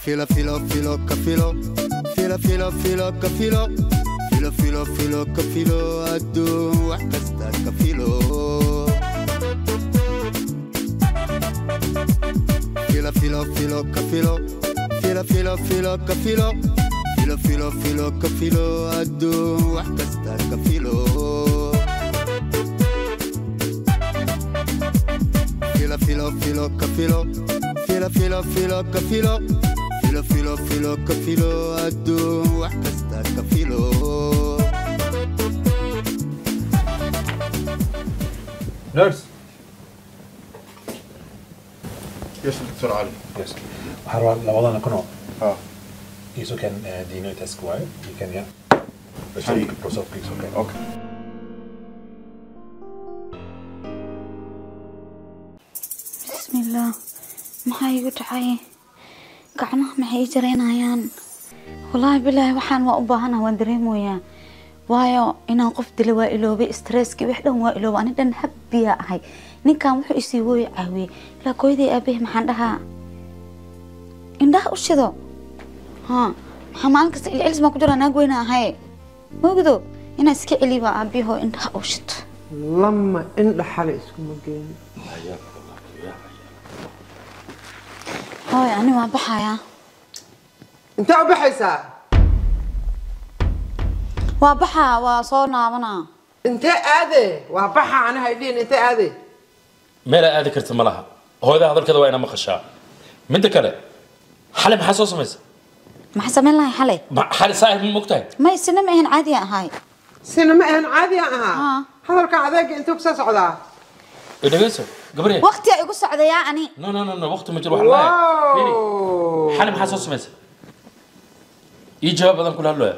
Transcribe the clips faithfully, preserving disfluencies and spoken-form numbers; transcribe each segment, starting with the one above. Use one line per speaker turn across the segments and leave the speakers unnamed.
Filo, filo, filo, kafilo. Filo, filo, filo, kafilo. Filo, filo, filo, kafilo. Adduun wax kasta kafilo. Filo, filo, filo, kafilo. Filo, filo, filo, kafilo. Filo, filo, filo, kafilo. Adduun wax kasta kafilo. Filo, filo, filo, kafilo. Filo, filo, filo, kafilo. Filo, filo, filo, kafilo. Adduun wax kasta kafilo.
نيرس.
يس دكتور علي.
يس. حروا لوضعنا كنوع.
اه.
يسو كان دي نوت اسكواير يمكن يا. بس
هي.
بروسوف بليز اوكي.
اوكي.
بسم الله. maxaa igu dhacay gacnaha maxay jareynayaan wallaahi bilaahi waxaan waa u baahanahay waan dareemoyaa waayo inaan qof dilo waa iloobay stresski wax dhan waa iloobay ani dhan habbiya ahay ninkan wuxuu isii wooy caawiyey ilaa kooyday aabahay maxaan dhahaa indhaha u shido haa maxaa maalin kasta ilcilis maa ku jira naag weyna ahay moogdo inaan iska celiba aabihoo indhaha u shito
lama indha xale iskuma geeni
هاي أنا ما بحايا
أنت أبو حيسا
وبحا وصونا منا
أنت آذي وبحا أنا هايدين أنت آذي
ما لا آذي كرت ملها هو إذا هذا كذا وين ما خشى من ذكره حلم حساس مس
ما حسمين لها حلي
حل صاحب من مقتهى
ما يسنم إهن عادية هاي
سينما إهن عادية ها
آه.
هذا الكعذاك أنت بساس عذا
إذا قصة قبري
وقتي يقول سعودية يعني
نو نو نو وقت مجرو حلا حلم حساس مس يجاوب هذا كل هالله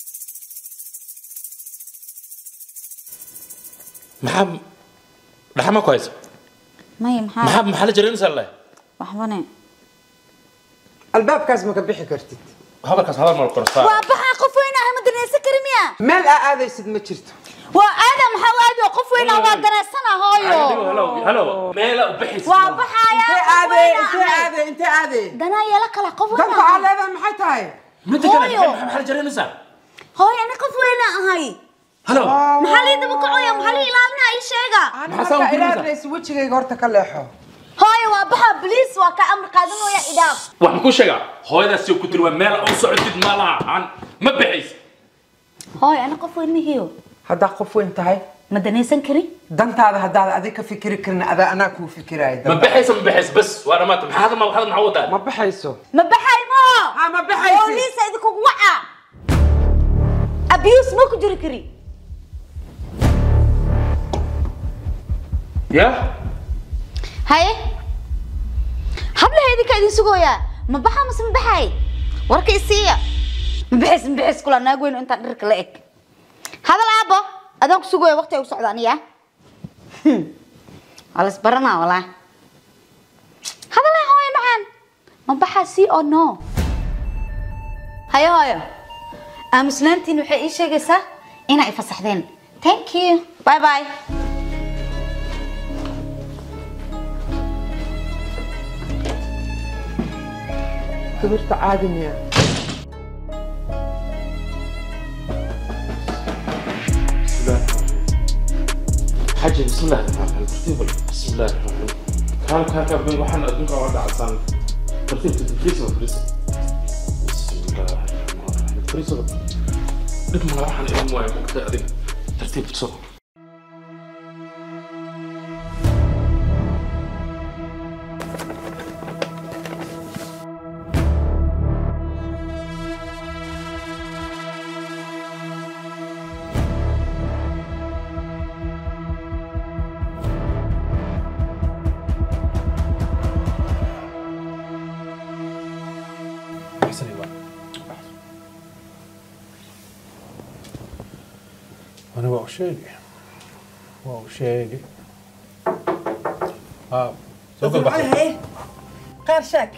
محم لحمة كويس
ما يمحى
محم محل جرين سلا
وحبني
الباب كازمك بيحي كرتت
هذا كاس هذا مرة كرستا
وبحا قفوينا هم مدرنا سكرمية
مال آذي سيد ما تشرته
وآدم حوادي قفوينا وقدنا السنة هايو
هلو هلو ميلا وبحث
وبحا
أنت
يا
آذي أنت آذي أنت آذي
دنا يلك لا قفوينا
قلت على هذا محيطها
متى كان محل جرين سلا
هاي أنا قفوينا هاي
هلو
محلي دبكعو يا محلي إلالنا أي شيء
أنا حتى إلى رئيس وجهي قرت كلحه
هاي وبحا بليس وكأمر قادم ويا إدام
waxaan ku sheegaa hooyadaas oo ku tiri waa meel u socodid ma laha aan ma bixis
هاي أنا قفويني هيو
هذا قفو أنت هاي
مدني سنكري
دنت هذا هذا هذيك فكري كرنا هذا أنا كو فكري هاي
ما بixis ma bixis bas وانا ما هذا ما هذا معود
ما بحيسه
ما بحاي ما
ها ما بحيسه
بوليس هذيك وقع أبيوس ما كجري كري
يا
هاي حبل هذيك هذي سقويا ما بحا مس ما بحاي وركي سيا ما بحس ما بحس كل أنا أقول أنت درك لك هذا العبا أدونك سقويا وقتها وسعدانية على سبرنا ولا هذا لا هو معان ما بحا سي أو نو هاي هاي أمسلنتي نوحي إيش جسا إنا يفسحدين thank you باي باي
كبرت عادم يا
بسم الله حاجة بسم الله الرحمن الرحيم بسم الله الرحمن الرحيم كان كان كان بين وحنا أدنك وعد عسان ترتيب تدريس وفريس بسم الله الرحمن الرحيم فريس لكن ما راح أنا أموي مقطع ذي ترتيب بسرعة
أنا واو شيء واو شيء آه سوق البحر
هاي غير شك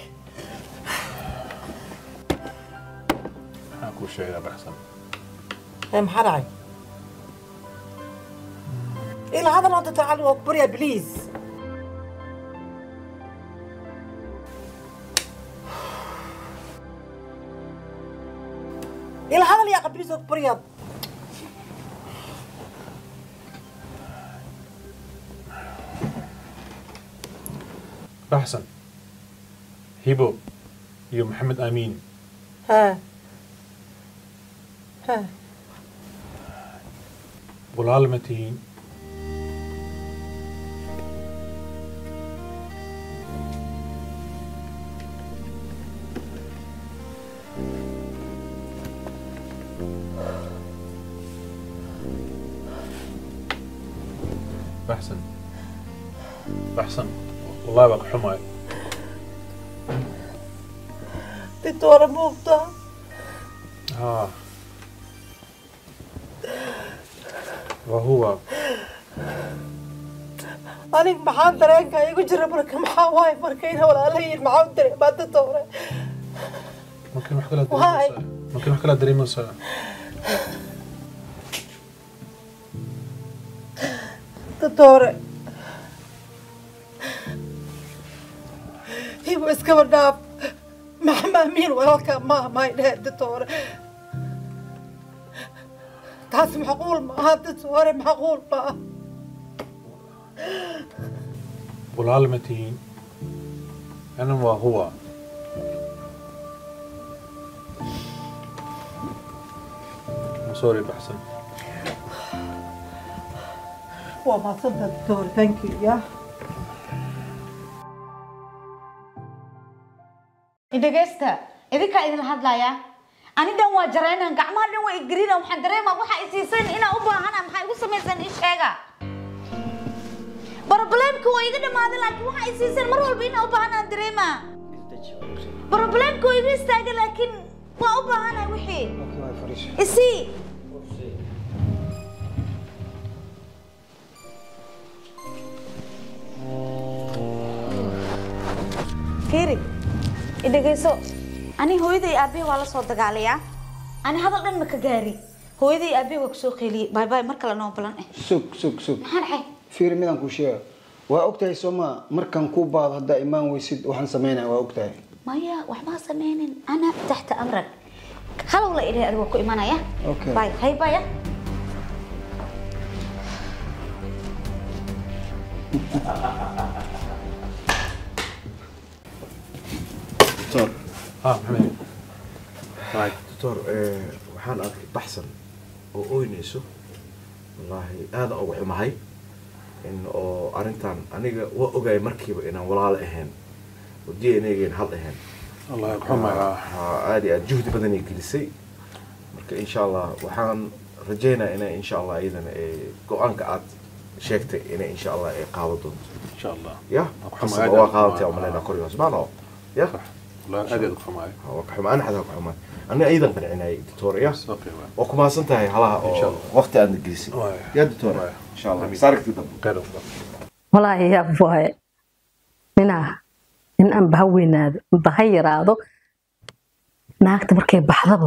أكو شيء لا بحسن
هاي محرعي إلى هذا ما تتعلم أكبر يا بليز إلى هذا اللي يا بليز أكبر يا
أحسن هيبو يو محمد أمين
ها ها
walaalmatiin أحسن أحسن والله بقى حماي
دكتورة موفتا
آه وهو
أنا محاضر درينك يقول جرب لك محاواي مركينها ولا لي المعاود دري بعد دكتورة
ممكن نحكي لها دريموسا ممكن نحكي لها دريموسا
دكتورة هي بس كمان ناب مهما مين ولا ما ما يده دكتورة تحس معقول ما دكتورة معقول ما
walaalmatiin أنا وهو سوري بحسن
وما صدق دكتور ثانك يو يا
dhegeysta idinka idin hadlaya anidan waa jareenan gacmaha dhan way igriina waxaan dareemaa waxa ay siisan ina u baahana maxay ugu sameeysan in sheega problemku way iga dhamaadeen laakiin waxa ay siisan mar walba ina u baahana dareemaa problemku way iga istaagay laakiin waa u baahana wixii isi Kiri idageyso ani hooyaday aabe waa la soo dagaalayaa ani hadal dhan ma ka gaari hooyaday aabe waa ku soo qeeliyay bye bye mar kale noo balan eh
sug sug sug
maxaan xay
fiir midaan ku sheego waa ogtahay Soomaa markan ku baad hadda imaan weysid waxaan sameeynaa waa ogtahay
maya wax ma sameeynin ana taxta amrak hal wala ilaahay adigu ku imanaya
okay
bye hay bye
دكتور
آه محمد
هاي دكتور waxaan arkay baxsan oo ooynayso wallahi aad ugu xumahay in oo arintan aniga waa ogaay markiiba inaan walaal ahayn oo D N A-geen hal ahayn
الله يرحمه
aad aad juhdi badan ay gelisay marka insha Allah waxaan rajeynaa inay insha Allah idan ee go'aanka aad sheegtay inay insha Allah ay qaado doonto
إن شاء الله
يا حسب waa qaadatay umaleena koriyo maano يا
لا أدي الخماي
هو كحما أنا حدا كحما أنا أيضا قنعني دكتور يا
أوكي
وكما سنتهي هلا
إن شاء الله
وقت أنا جلسي يا دكتور إن شاء الله سارك تدم
كذا
والله يا أبوي هنا إن أم بهوينا بهير هذا ناكت بركي بحضبه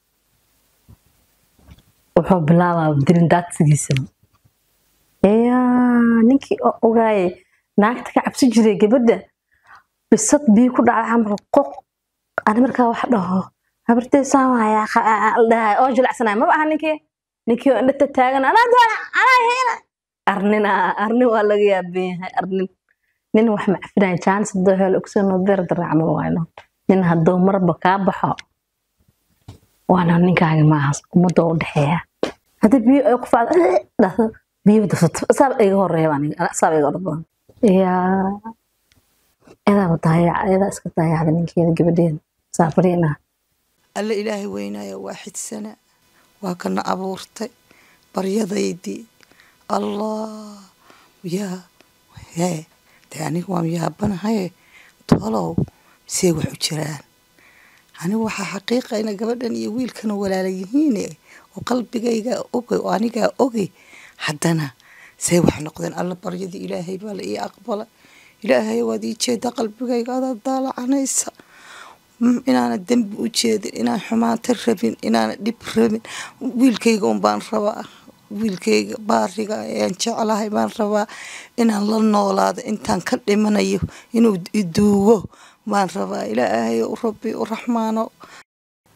وحب الله بدين دات سجسم يا نيكي أوجاي ناكت كعب سجري جبده بس بيكو دعا عمر قوق أنا مركا وحده هبرتي سامع يا خ ده أوجل عسنا ما بقى نيكي نيكي أنت تتاجن أنا ده أنا هنا أرننا أرني ولا يا بي أرنن نين وح معفنا chance ده الأكسين ودير در عمل وينه نين هدو مر بكابحة وأنا نيكا ما هس مدور ده هذا بي يقف ده بي بدفت صار إيه الرهباني أنا صار إيه الرهبان يا إذا بطايع إذا اسكت طايع هذا من كذا قبلين سافرينا
alla ilaahay weynaayo waaxid sana waa kana abuurtay baryadaydi allah yaa hee dee aniga waan yaabanahay tolow see wax u jiraan aniga waxaa xaqiiqa ina gabadhan iyo wiilkana walaala yihiin oo qalbigayga ogay oo aniga ogay haddana see wax noqdeen alla baryada ilaahay baa la ii aqbala ilaahay waad ii jeeda qalbigayga adaa daalacanaysa inaana dambi u jeedin inaan xumaanta rabin inaana dhib rabin wiilkayga un baan rabaa wiilkayga baariga ayaan jeclahay baan rabaa inaan la noolaado intaan ka dhimanayo inuu iduugo baan rabaa ilaahay u rabbi u raxmaano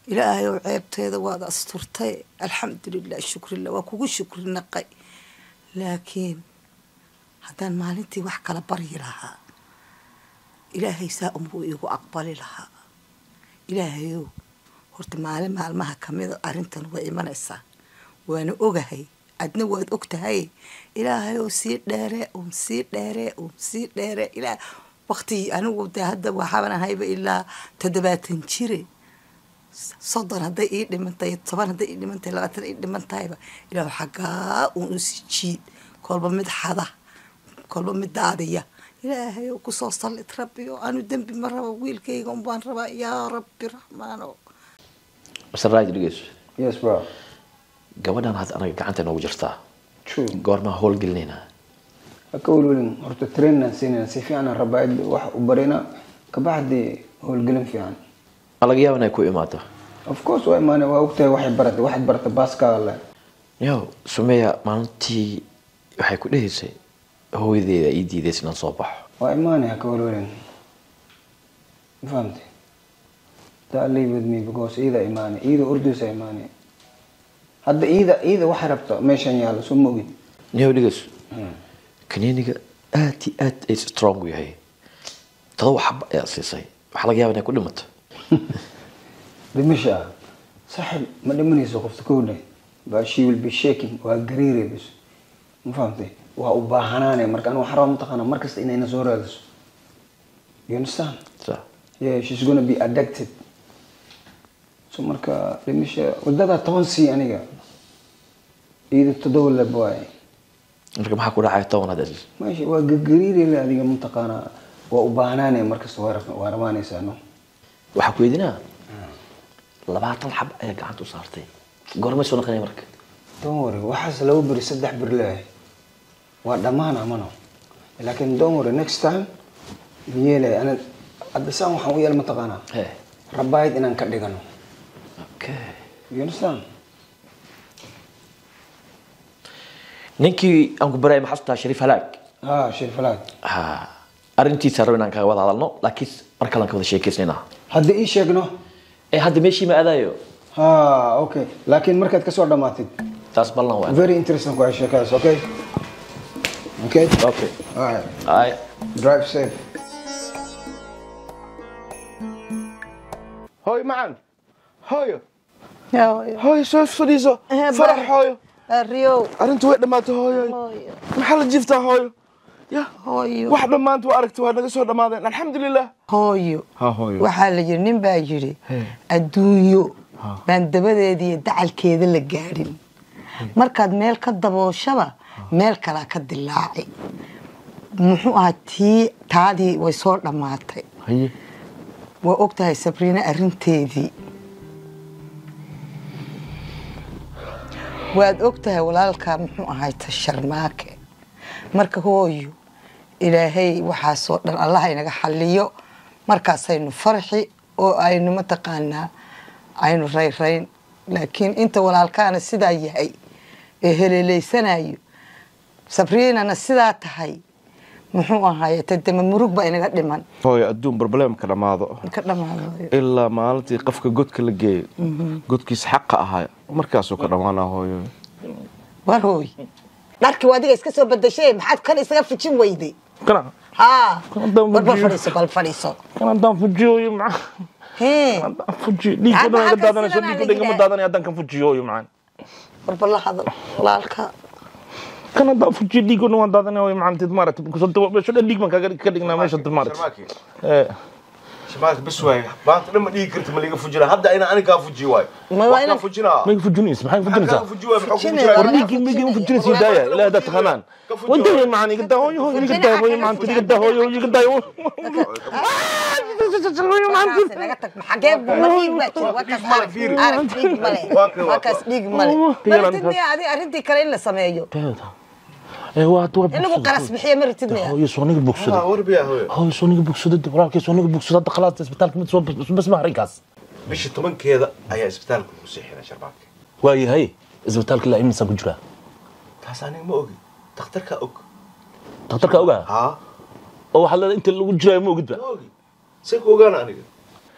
ilaahay oo ceebteeda waad asturtay alxamdulilah shukrillah waa kugu shukri naqay laakiin haddaan maalintii wax kala baryi lahaa ilaahay saa unbuu iigu aqbali lahaa ilaahayow horta maalin maalmaha kamida arrintan way imanaysaa waana ogahay adna waad og tahay ilaahayow sii dheere uun sii dheere uun sii dheere ilaa waqtigii anigu dee hadda waxaaban ahayba ilaa toddobaatan jire soddon hadday ii dhimantay toban hadday ii dhimantay labaatan ii dhimantayba ilaahu xaggaa uun u sii jiid kolba mid xada kolba mid daadiya ilaahay oo kusoo sallid rabbi oo aanu dembi ma rabo wiilkayga un baan rabaa yaa rabbi raxmaano
Saraaji dhigayso
Yes bro
gabadhan had anaga gacanta noogu jirtaa
True
goorma howl gelinayna
ka walwalin horta trainna siinayna si fiican rabaad wax u barina ka baxdi howl gelin fiican
laga yaabaa inay ku imaato
of course way maana waa ogtahay wax baratay wax baratay baaska la
yo Sumeya maalintii waxay ku dhahaysay hooyadeeda ay diidaysay inaan soo baxo
waa imaanaya ka walwalin fahamtay that live with me because ida imaanay ida urdusa imaanay hadda ida ida wax rabto meeshan yaalo soo moogin
yo dhigayso kaniiniga aad iyo aad ay strong yahay todo wax ayaa siisay waxa laga yaabaa inay ku dhimato
dhimasha saxib ma dhimanayso qofta koodna but she will be shaking waa gariire bis ma fahamtay waa u baahanaanay marka anu xaraam taqana markasta inay soo raadiso you understand
so
yeah she's going to be addicted so marka dhimasha wadada toonsi aniga ida toddoba boy
marka maxaa ku dhacay toban hadda
maashi waa gariire la adiga ma taqana waa u baahanaanay markasta waa rabaanaysaa no
waxa ku weydinaa labaatan xab ay gacanta u saartay goorma soo noqonay marka
don't worry waxaas lagu bari saddex bir leeyahay waa dhamaan amano laakiin don't worry next time yeelay ana adasaan waxaan u yeelma taqaana
eh
rabaayid inaan ka dhigano
okay
you understand
ninkii aan ku baray maxasta Shariif Halaag
ah Shariif Halaag
ha arintiisa rabay inaan ka wada hadalno laakiin marka lan ka wada sheekeysnayna
hadda ii sheegno
ee hadda meeshii ma aadayo
ha okay laakiin markaad ka soo dhamaatid
taas ballan waa
very interesting ku sheekaas okay okay
okay
all right
all right
drive safe
هاي معن هاي
يا
هاي شوف فريزة فرح هاي
الريو
أنت وين ما تهاي محل جفته هاي يا
هايو
واحد ما أنت وأركت وهذا قصة ما ذا الحمد لله
هايو
ها هاي
waxaa la yiri nin baa yiri adduunyo baan dabadeedii dacal keeda la gaarin markaad meel ka dabooshaba meel kala ka dilaacay muxuu ahaa tii taadii way soo dhamaatay
haye
waa ogtahay Sabrina arinteedii waad ogtahay walaalka muxuu ahaa tasharmaake marka hooyo ilaahay waxa soo dhan Allah inaga xalliyo markaasaynu farxi oo aynu mataqaanaa aynu rayrayn laakiin inta walaalkaana sidaa yahay ee heleeleysanayo Sabrina sidaa tahay muxuu ahaayay tadama murug ba inaga dhiman
هاي أدون بربلام كلاماذا
ka dhamaado
إلا ما أنت قفك جود كل جي جود كيس حق هاي مركزه كلامنا هاي
warhooy dharki wadiga iska soo badashay maxaad kan isaga fijin weyday
كنا
ha barba fadhiiso bal fadhiiso
كنا دام فجيو مع
hee
فجي ليك أنا قد هذا أنا شو ليك قد هذا أنا أدان كم فجيو معن
barba la hadal walaalka
كنا دام فجي ليك أنا هذا أنا معن تدمرت كنت شو ليك ما كذا كذا ما شو تدمرت
شمالك بسوي بانت لما دي كنت مليك فجرة هبدا انا انا كان فجي واي
ما
كان فجرة
ما يفجونيس ما يفجونيس
كان فجي واي
فجينا.
وريك ميجي مفجونيس يدايا لا هذا تخنان وانت معني قد هو هو قد هو مع انت قد هو قد هو
حاجاب ما وكاس عارف ديق ملي وكاس ديق ملي مرتدني هذه أرنتي كرين لسمايو
ايوه تو
إنه قرص بحية مرتدني
هو يسونيك بوكسد
ها وربيا هو
هو يسونيك بوكسد وراك يسونيك بوكسد خلاص اسبتالك متصوب بس ما ريكاس
مش تمن كذا اي اسبتالك مسيحنا شرباك
واي هي اسبتالك لا امسا كجرا
تاساني ما اوغي دكتورك اوغ
دكتورك اوغا
ها
oo waxa la inta lagu jiray ma ogidba
اوغي سيك اوغانا انيغا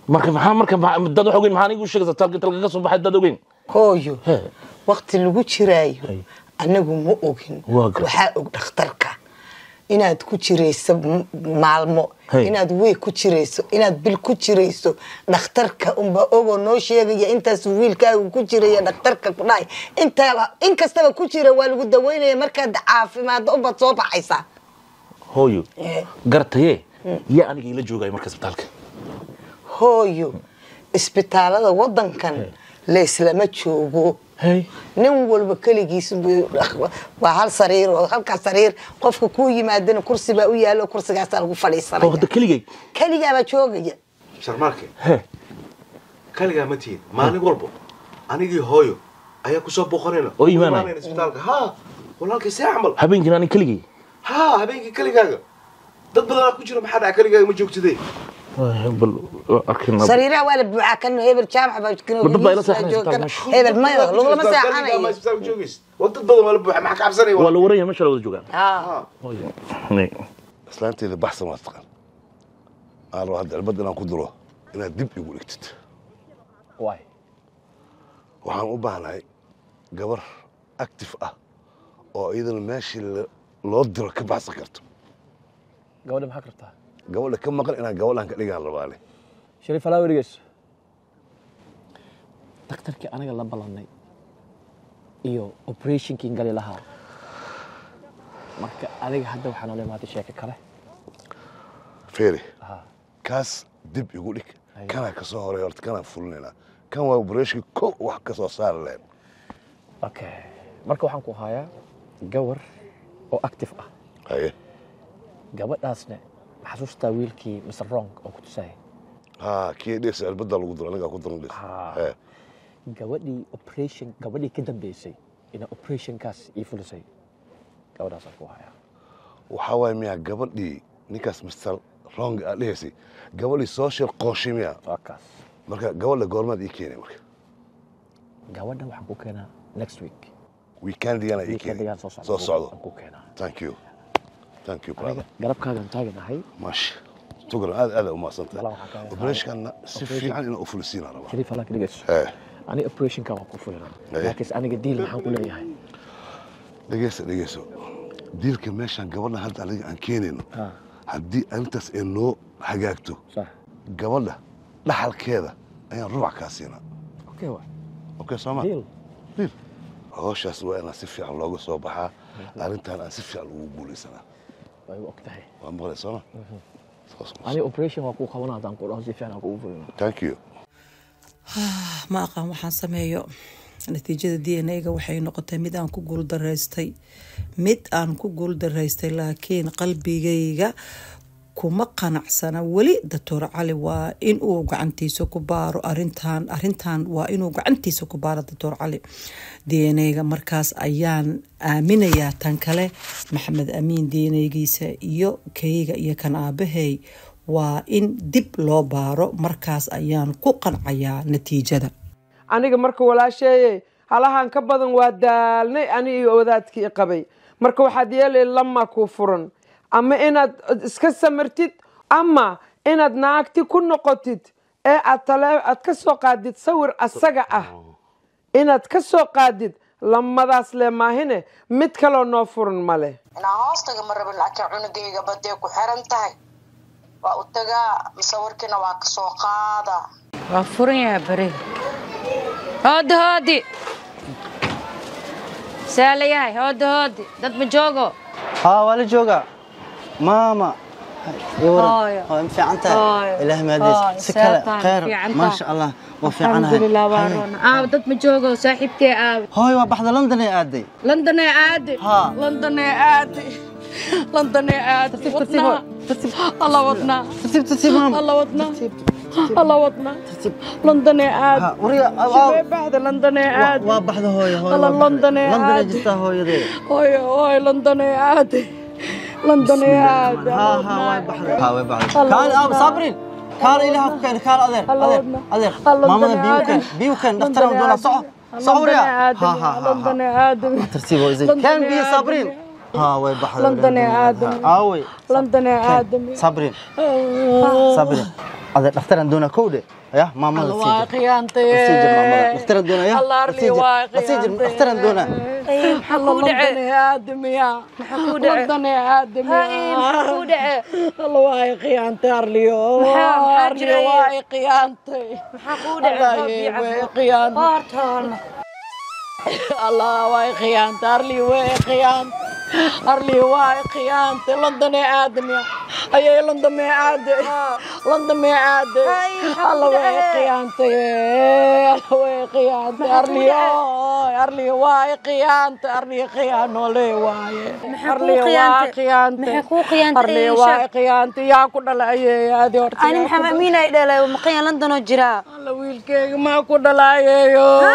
marka maxaa marka dad wax ogeyn maxaan igu sheegay talka talka ka soo baxay dad ogeyn
hooyo waqti lagu jiraayo anagu ma ogin waxa og dhakhtarka inaad ku jireyso maalmo inaad way ku jireyso inaad bil ku jireyso dhakhtarka umba ogo noo sheegaya intaas wiilkaagu ku jiraya dhakhtarka ku dhaay inta in kastaba ku jira waa lagu daweynaya markaad caafimaad u bad soo baxaysa
hooyo gartaye ya aniga ila joogay marka isbitaalka
hooyo isbitaalada wadankan la islama joogo nin walba kaligiis waa hal sariir oo halka sariir qofka ku yimaadana kursi baa u yaalo kursigaas lagu fadhiisanaya
oo
kaligay
kaliga ba joogaya
sharmarke kaliga ma tiin maalin walba anigii hooyo ayaa ku soo boqorayna
oo iimaanay
isbitaalka ha walaalkii si amal
habeenkii aan kaligay
ha habeenkii kaligaaga dad badan ku jira maxaa dhaca kaligaaga ma joogtidee
bal arkina
sariiraha wala buuca kan hebel jaamac baa jikino hebel ma lagu lama saaxanayo
ma isbitaal joogis wad badan wala buuxa ma ka cabsanay
wala waraya ma shalawada joogan
ha
nee
islaanteeda baxsan waa taqaan aan hadda albad inaan ku duro inaad dib igu dhigtid
waay
waxaan u baahnahay gabar active ah oo iyadana meeshii loo diro ka baxsan karto
gabadha maxaa kartaa
gabadha ka maqan inaan gabadhan ka dhigaan rabaale
shariif alaa werigeys daktarkii anaga la ballanay iyo operationkii gali lahaa marka adiga hadda waxaa noola imaatay sheeko kale
feeri kaas dib igu dhig kana ka soo horay horta kana fulinaynaa kan waa operation ko wax ka soo saar leen
okay marka waxaan ku hayaa gawar oo active ah
haye
gabadhaasna xasuustaa wiilkii mister Wrong oo ku tusay
ha kii dhees albada lagu diro anaga ku dirin
ee gabadhii operation gabadhii ka dambeysay ina operation kaas ii fulisay gabadhaas ku haya
waxa way miya gabadhii ninkaas mister Wrong ah dheesay gabadhii social qoshimiya
fakaas
marka gabadha goormaad ii keenay marka
gabadha waxaan ku keenaa next week
weekend yana ii keenay soo socdo
ku keenaa
thank you thank you brother
garabkaaga taaganahay
maashi tugan aad aad uma santa operation si fiican inuu fulisiina raba
shariif ala kaligees ee ani operation ka ku fulina laakiin aniga deal maxaan ku leeyahay
dhageeso dhageeso dealka meeshan gabadha hadda aniga aan keenayno haddii arintaas ay noo hagaagto gabadha dhaxalkeeda ayaan ruuc ka siinaa
okay waa
okay soo ma
deal
deal hawshaas waa inaan si fiican looga soo baxaa arrintan aan si fiican ugu guulaysanaa
way ogtahay
waa maqlaysana
ani operation waa ku qabanaa tan ku dhaw si fiican ugu fulino
thank you
ma aqaan waxaan sameeyo natiijada D N A-ga waxay noqotay mid aan ku guul daraystay mid aan ku guul daraystay laakiin qalbigayga kuma qanacsana wali Doctor Cali waa in uu gacantiisa ku baaro arintan arintan waa inuu gacantiisa ku baaro Doctor Cali D N A-ga markaas ayaan aaminayaa tan kale Maxamed Amiin D N A-giisa iyo kayga iyo kan aabahay waa in dib loo baaro markaas ayaan ku qancayaa natiijada
aniga marka walaasheeyay halahan ka badan waa daalnay ani iyo wadaadkii qabay marka waxaad yeelay lama ku furan ama inaad iska samartid ama inaad naagti ku noqotid ee aad tale aad ka soo qaadid sawir asaga ah inaad ka soo qaadid lamadaas le maahine mid kale noo furan male
ina hoostaga maraba lacag cunugayga badee ku xiran tahay waa u tagaa musawirkina waa ka soo qaada
waa furan yahay bari هادي هادي سالي هاي هادي هادي دad ma joogo
ها wala jooga mama يورا هاي في عنتها إله ما ديس سكلا خير ما شاء الله وفي عنها
الحمد لله وارونا آه dad ma joogo saaxiibtay aa
هاي وبحد لندن يا عادي
لندن يا عادي
ها
لندن يا عادي لندن يا عادي وطنا الله وطنا
ترتيب ترتيب ماما
الله وطنا الله وطنا لندن يا عادي
وريا
شباب بعد لندن يا عادي
وبحد هاي هاي
الله لندن يا عادي
لندن جتا هاي ذي
هاي هاي لندن يا عادي لندن يا عادي
ها ها واي بحد ها واي بحد كان اب صابرين كان إله كان كان أذر أذر أذر ماما بيوكن بيوكن دكتور مدونا صح صوريا ها ها
لندن يا عادي
ترتيبه زي كان بي صابرين ها واي بحد
لندن يا عادي
آوي
لندن يا عادي
صابرين صابرين أذر دكتور مدونا كودة يا ماما
الله قيانتي
سجل ماما اختار دونا يا
الله أرلي واقي
سجل اختار دونا
الله لندني آدم يا لندني آدم يا الله واقي قيانتي أرليو أرلي واقي قيانتي الله قيانتي الله واقي قيانتي أرلي واقي قيانتي أرلي واقي قيانتي لندني آدم يا أي لندن آدم لندن آدم الله واقي قيانتي الله واقي قيانتي أرلي أرلي واقي قيانتي أرلي قيانو لي واقي أرلي واقي قيانتي أرلي واقي قيانتي يا كل الأي هذه أرتي
أنا محمد مين أيدله ومقيا لندن وجرا
الله ويلكي ما كل الأي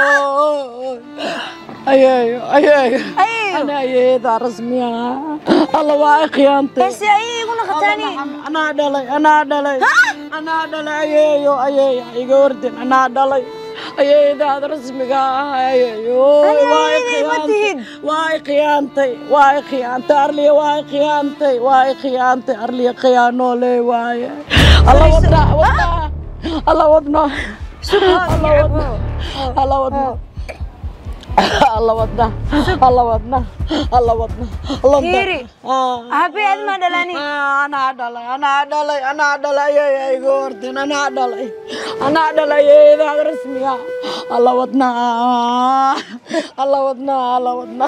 أيوه أيوه أنا أيه ذا رسميها الله واقي قيانتي
بس أيه يقول ختاني
أنا دلي أنا دلي أنا دلي أيه أيه يقولدين أنا دلي أيه ذا رسميها أيه واقي قيانتي واقي قيانتي واقي قيانتي أرلي واقي قيانتي واقي قيانتي أرلي قيانو لي واقي الله وضنا وضنا الله وضنا الله وضنا الله وضنا الله ودنا الله ودنا الله ودنا الله
كيري أبي أدم دلاني
أنا دلي أنا دلي أنا دلي يا يا يقولدين أنا دلي أنا دلي يا ذا رسميها الله ودنا الله ودنا الله ودنا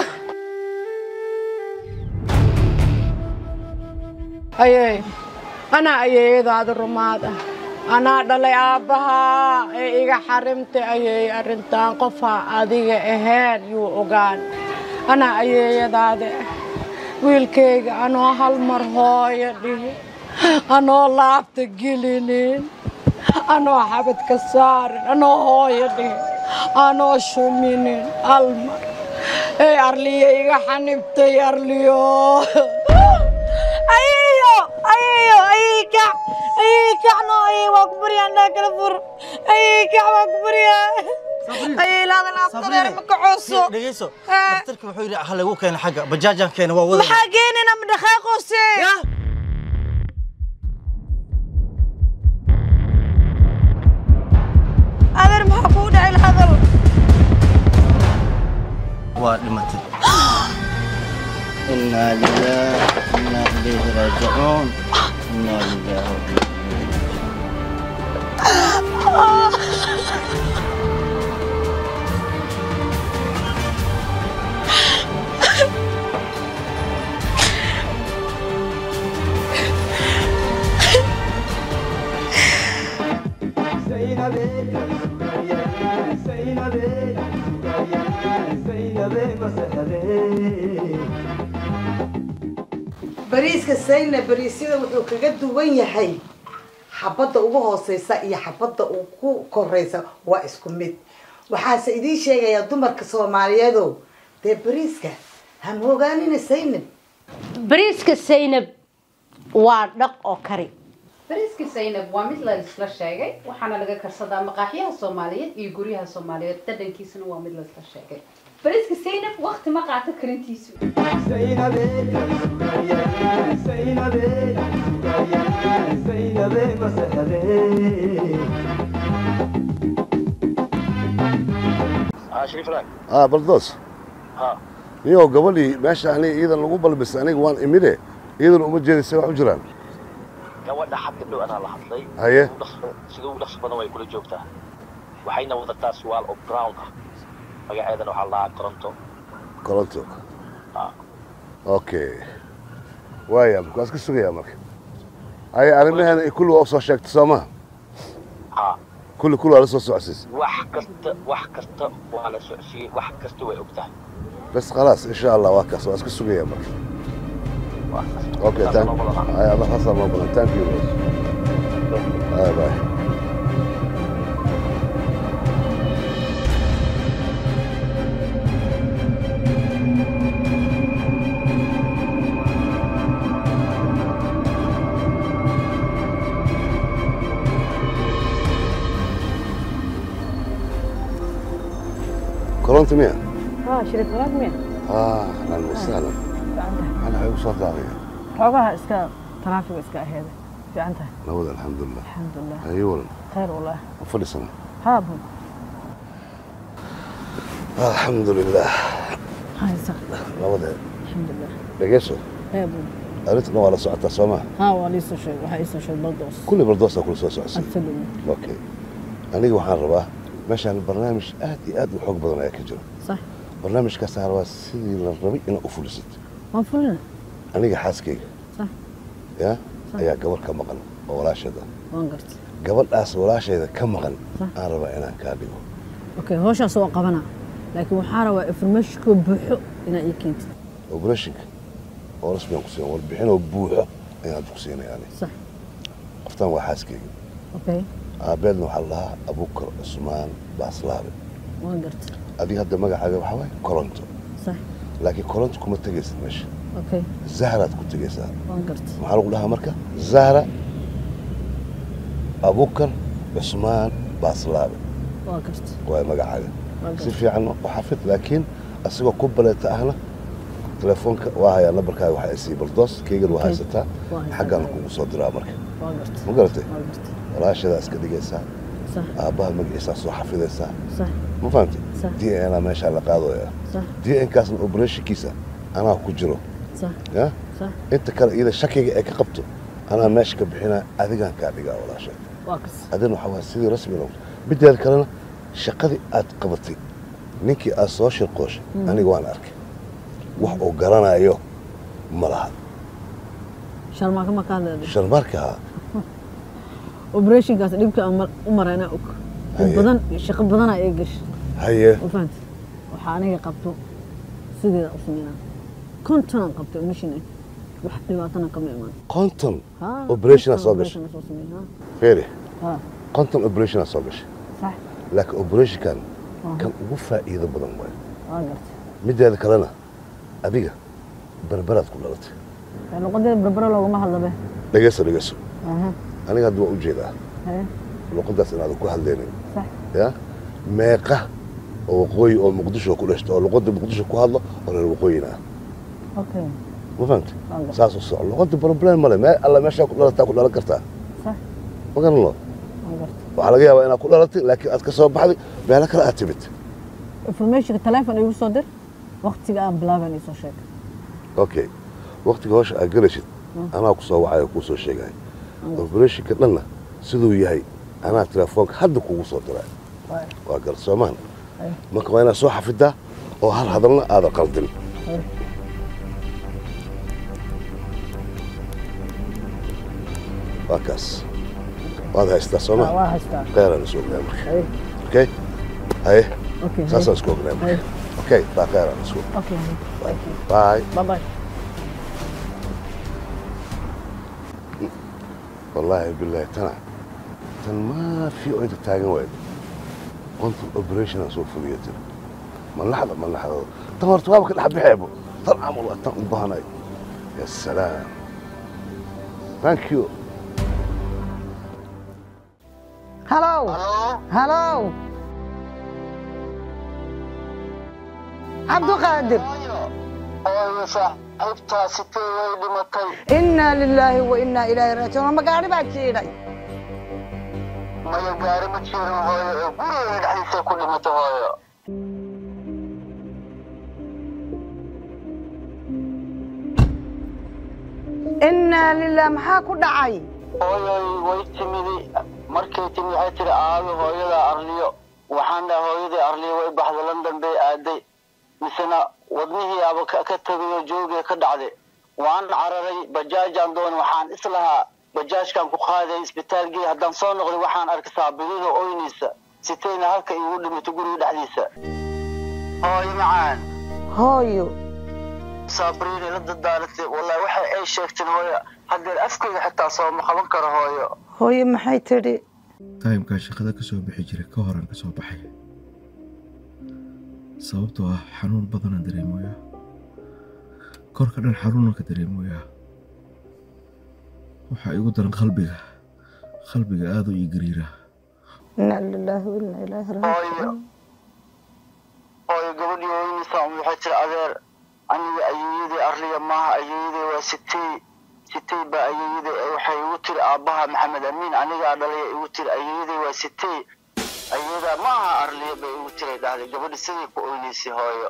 أيه أنا أيه ذا الرمادة أنا دلي أبها إيجا حرمت أيه أرنتان قفا أديجا إهان يو أوغان أنا أيه ذا ويلكيج أنا هالمرهاية دي أنا لافت جلينين أنا حبت كسار أنا هاي دي أنا شومينين المر إيه أرلي إيجا حنبت يرليو
أيوه أيوه أيك أيك أنا أيه وأكبري أنا كلفر أيك وأكبري أيه لا لا أكتر مكعوسو
دقيسو دكتورك wuxuu yiri hal lagu keen xaga bajaajan keen waa wada
maxaa geenina ma dhaqaaqoose adeer maxaa ku dhacay hadal
waa dhimatay inna lillahi inna ilayhi raaji'uun inna lillahi wa inna
bariiska sayna bariisyada wuxuu kaga duwan yahay xabadda ugu hooseysa iyo xabadda uu ku koreysa waa isku mid waxaase idiin sheegayaa dumarka Soomaaliyeed dee bariiska ha moogaanina saynab
bariiska saynab waa dhaq oo kari
bariiska saynab waa mid la isla sheegay waxaana laga karsadaa maqaaxiyaha Soomaaliyeed iyo guryaha Soomaaliyeed dhadhankiisuna waa mid la isla sheegay bariiska saynab waqti ma qaato karintiisu saynab saynab saynab masahade
اه شريف راك اه بلدوس ها يو قبلي ماشي يعني اذا لو بلبس انا وان اميده اذا uma jeedisay wax u jiraan
gabadha xabta dhow anaa la hadlay
haye
sidoo u dhaqso badan way kula joogtaa waxayna wadataa su'aal oo brown ah magaceedana waxa la koronto
koronto ah okay waaya markaas ka sugaya marka ay arrimahan kullu oo soo sheegtay Soomaa
ha
kullu kullu ala soo socodsiis
wax kasta wax kasta waa la socodsiin wax kasta way ogtahay
بس خلاص ان شاء الله واكس واسك سوقيه مرة اوكي تانك هاي الله حصل مبروك ثانك يو باي باي كورنت مين؟
اه شريف هناك مين؟
اه اهلا وسهلا انا عيب صوت داغيه
حوغها اسكا ترافيق اسكا هذا في عنتها
نود الحمد لله
الحمد لله
أيوة
خير والله
وفل سنة
ها أبو
الحمد لله
هاي صح
نود
الحمد لله
دقيسو
يا أبو
قالت إنه على ساعة سما
ها وليس شيء وحيس شيء بلدوس
كل بردوس كل سوى سوى
أتفلم
أوكي أنا وحان رباه ماشي عن البرنامج آدي آدي وحق بدنا يا كجرا
صح
برنامج كاس رباه سيدي للربي إنه أفلست
ما فلنا
أنا حاسكي
صح
يا يا قبل كم مقن ولا شيء ده
وانقرت
قبل أس ولا شيء ده كم مقن أنا ربا أنا كاديو
أوكي هوش أسوأ قبنا لكن وحارة إفرمشك بحق إن يكنت
وبرشك ورسمي قصير والبحين وبوحة أنا بقصينا يعني
صح
قفتان وحاسكي
أوكي
عبادنا وحلها أبوكر عثمان باصلاري
وانقرت
أدي هذا مجا حاجة بحواي كورنتو
صح
لكن كورنتو كم تجلس ماشي
أوكي
زهرة كنت تجلسها
وانقرت
محل لها مركة زهرة أبوكر عثمان باصلاري
وانقرت
وهي مجا حاجة سيفي عنه وحفظ لكن أسيبه قبلة أهله تلفونك وهاي نبرك هاي وحي سي بلدوس كيجر وهاي ستا حقا نكون صدرها مركة
وانقرت
ما قلتي
وانقرت
راشد اسك دقيسا
صح
اباها مقيسا سو حفيدسا
صح
ما فهمتي
صح
دي انا ماشي على قادويا
صح
دي ان كاس اوبريشن كيسا انا ku jiro
صح
يا
صح
انت kale ida shakiga ay ka qabto ana meesha ka bixina adigan ka dhiga wala shay
واقص
adin waxa waa sidii rasmi loo bideed kalena shaqadii aad qabatay ninkii aad soo shirqoosh aniga waan arkay wax uu garanayo malaha
sharmaaka ma ka hadlay
sharmarka
operation kaas dhibka u marayna og badan shaqo badan ay gash
haye
wafant waxa aniga qabto sidii u sameeyna konton qabto mission wax dhibaatana kama iman
konton operation soo gash feeri
ha
konton operation soo gash
صح
laakiin operation kan kan ugu faa'iido badan way
waa gartay
mideeda kalena adiga barbaraad ku dhalatay
يعني قد بربرة لو ما هلا به
dhageyso dhageyso
أها
aniga hadda waa u jeedaa
إيه
luqadaas inaad ku hadlaynin
صح
ya meeqa oo waqooyi oo muqdisho ku dhashto oo luqada muqdisho ku hadlo oo reer waqooyina
أوكي
ma fahamti saas u soco luqada problem male meel alla meesha ku dhalataa ku dhalan kartaa
صح
ma garan loo waxaa laga yaabaa inaad ku dhalatay laakiin aad ka soo baxday meelo kale aad timid
information telephone igu soo dir waqtiga aan bilaaban isoo sheeg
okay waqtiga hawsha aad galaysid anaa ku soo wacay ku soo sheegay operation-ka dhanna siduu yahay anaa telefoonka hadda kugu soo diray waa gar Soomaan marka waa inaad soo xafidaa oo hal hadalna aad qaldin waa kaas waad haystaa Soomaan
waa haystaa
qeyraan isoo gaamay okay hay
okay
saas isku gaamay okay baa qeyraan isoo
okay
bye
bye bye
والله بالله تنا تن ما في وانت تاجن وايد قلت الاوبريشن اسوق فليتر ما لحظه ما لحظه تمرت وابك الحب حيبه طلع والله بهناي يا سلام ثانك يو
هلو هلو عبد القادر إنا لله وإنا إليه راجعون ما قاعد بحكي
ما يقارب تشير هاي قولي الحديث كل ما تهايا
إنا لله maxaa ku dhacay
hooyay way timidi markay timi waxay tiri aado hooyada arliyo waxaan dhahay hooyadii arliyo way baxday London bay aaday misna wadnihii aba ka tagay joogay ka dhacday waan cararay bajaajaan doon waxaan islaha bajaajkan ku qaaday isbitaalkii haddaan soo noqday waxaan arkay saabiriga ooynaysa sitayna halka igu dhimatay guriga dhexdiisa hooyo macaan
hooyo
saabiriga la dadaalatay wallahi waxa ay sheegtay hooyo haddii afkayga xitaa soo ma qaban karo hooyo
hooyo maxay tiri
taymka shaqada ka soo bixi jiray ka horan ka soo baxay sababtoo ah xanuun badan aan dareemayaa korka dhan xanuun ka dareemayaa waxa igu daran qalbiga qalbiga aad u ii gariira
inna lillahi wa inna ilayhi raaji'uun
hooyo gabadhii ooynaysa waxay tiri adeer aniga ayeeyadii arliya maaha ayeeyadii waa sitay sitay ba ayeeyada waxay igu tiri aabbaha maxamed amiin anigaa dhalay igu tiri ayeeyada waa sitay ayada ma aha arliya bay igu tiri dhahday gabadha sidii ku oynaysay hooyo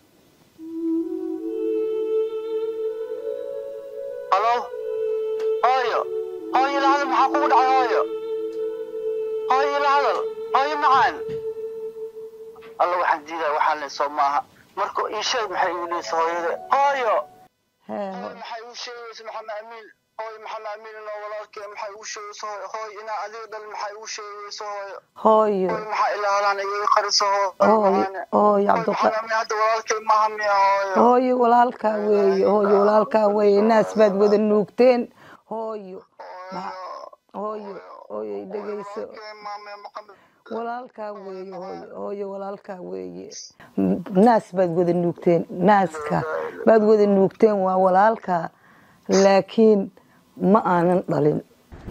halo hooyo hooyo la hadal maxaa kugu dhacay hooyo hooyo la hadal hooyo macaan alla waxaan diidaa waxaan le soo maaha marka ii sheeg maxay igu dhaysa hooyada hooyo maxay u sheegaysa maxamed amiin hooyo maxamed amiin inoo walaalkee maxay u sheegaysa hooyo inaa adiga dhal maxay u sheegaysa hooyo
hooyo
maxaa ilaalaan iga qariso
hooyo hooyo
cabduqaadir hadda walaalkee maaha miya hooyo
hooyo walaalkaa weeye hooyo walaalkaa weeye naas baad wada nuugteen hooyo hooyo hooyo dhegeyso walaalkaa weeye hooyo hooyo walaalkaa weeye naas baad wada nuugteen naaska baad wada nuugteen waa walaalkaa laakiin ma aanan dhalin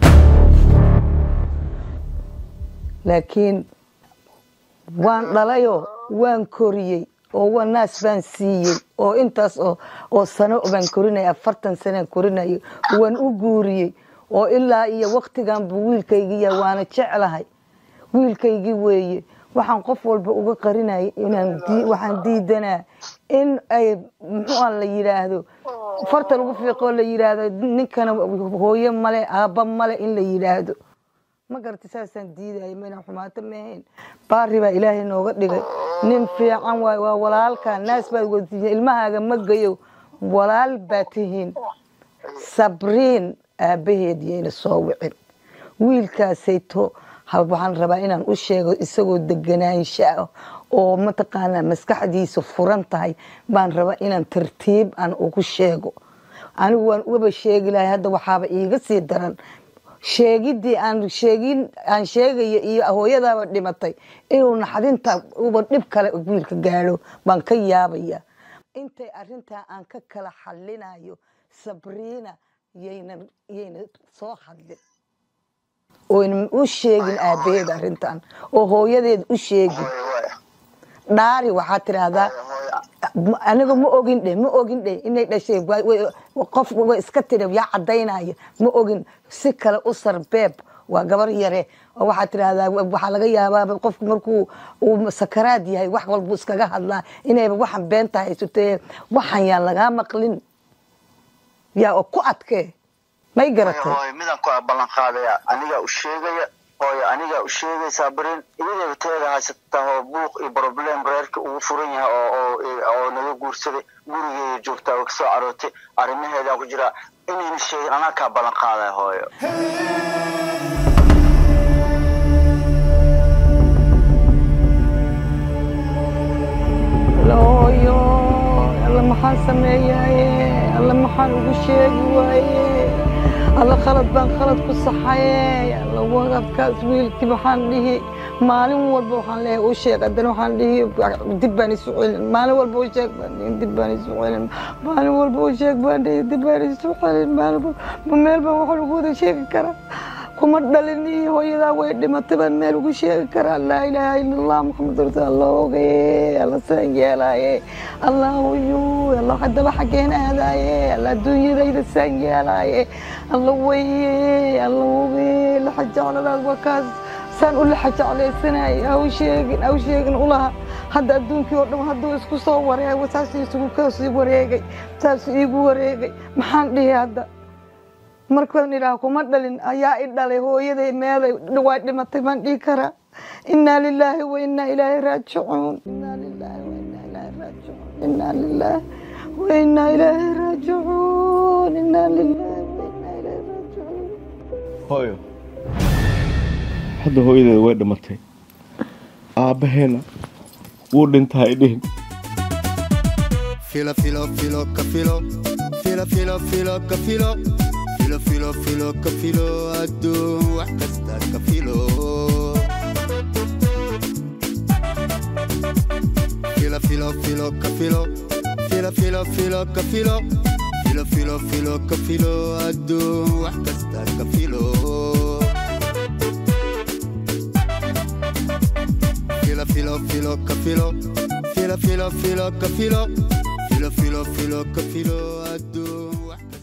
laakiin waan dhalayoo waan koriyey oo waa naas baan siiyey oo intaas oo oo sano baan korinaya afartan sanaan korinayo waan u guuriyey oo ilaa iyo waqtigan buu wiilkaygiya waana jeclahay wiilkaygii weeye waxaan qof walba uga qarinayay inaan waxaan diidanaa in ay muxuu la yiraahdo farta lagu fiiqo la yiraahdo ninkana hooyo male aabba male in la yiraahdo ma gartay saasaan diiday ma inaan xumaato meehin baari baa ilaahay nooga dhigay nin fiican waay waa walaalka naas baad wadiin ilmahaaga ma gayo walaal baa tihiin sabriin aabaheed yeena soo wicin wiilkaasayto waxaan rabaa inaan u sheego isagoo deganaansho oo mataqaanaa maskaxdiisa furan tahay baan rabaa inaan tartiib aan ugu sheego anigu waan uba sheegi lahay hadda waxaaba iiga sii daran sheegidii aan sheegin aan sheegayo iyo hooyadaaba dhimatay inuu naxdinta uba dhib kale wiilka gaadho baan ka yaabaya intay arrintaa aan ka kala xallinayo sabriina yayna yayna soo hadlin oo u sheegin aabaheed arrintan oo hooyadeed u sheegin dhaari waxaa tiraahdaa aniga ma ogin dhe ma ogin dhe inay dhashay qof way iska tiri yaa cadaynaya ma ogin si kale u sarbeeb waa gabar yare oo waxaa tiraahdaa waxaa laga yaabaa qofku markuu uu sakaraad yahay wax walba iskaga hadlaa inayba waxan beenta haysatee waxan yaa lagaa maqlin yaa oo ku adkee may garatay
hooyo midaan ku ballan qaadaya aniga u sheegaya hooyo aniga u sheegaysaa barin iyadoo teeda haysata oo buuq iyo problem reerka ugu furan yahay oo oo naga guursaday gurigeeda joogtaa oo kasoo carootay arrimaheeda ku jira inayna sheegin anaa kaa ballan qaadaya hooyo
hooyo alla maxaan sameeyaye alla maxaan ugu sheegi waaye alla khalad baan khalad ku saxaye alla waqadkaas wiilkii waxaan dhihi maalin walba waxaan leeyahay u sheeg haddana waxaan dhihi dib baan isu celin maalin walba u sheeg baan dhihi dib baan isu celin maalin walba u sheeg baan dhihi dib baan isu celin maalin walba meel baan waxaan ugu wada sheegi karaa kuma dhalin iyo hooyadaa way dhimatay baan meel ugu sheegi karaa laa ilaaha ila allah maxamad rasuul allah ogaye alla saan yeelaaye allah uyu alla haddaba xaggeen aadaaye alla adduunyadayda saan yeelaaye alla waye alla ogaye laxa jecladaas waa kaas saan u laxa jeclaysanaaye ha u sheegin ha u sheegin ulaha hadda adduunkii oo dhan hadduu isku soo wareego saas isugu kasii wareegay saas iigu wareegay maxaan dhihi hadda markaan ilaa kuma dhalin ayaa i dhalay hooyaday meeday waa dhimatay baan dhihi karaa innaa lilaahi wa innaa ilaahi raajicuun innaa lilaahi wa innaa ilaahi raajicuun innaa lilaahi wa innaa ilaahi raajicuun innaa lilaahi wa innaa ilaahi raajicuun
hooyo hadda hooyadeeda way dhimatay aabbaheena wuu dhintaa idhihin
filo filo filo ka filo filo filo filo ka filo filo filo filo ka filo adduun wax kasta ka filo filo filo filo ka filo filo filo filo ka filo filo filo filo ka filo adduun wax kasta ka filo filo filo filo ka filo filo filo filo ka filo filo filo filo ka filo adduun wax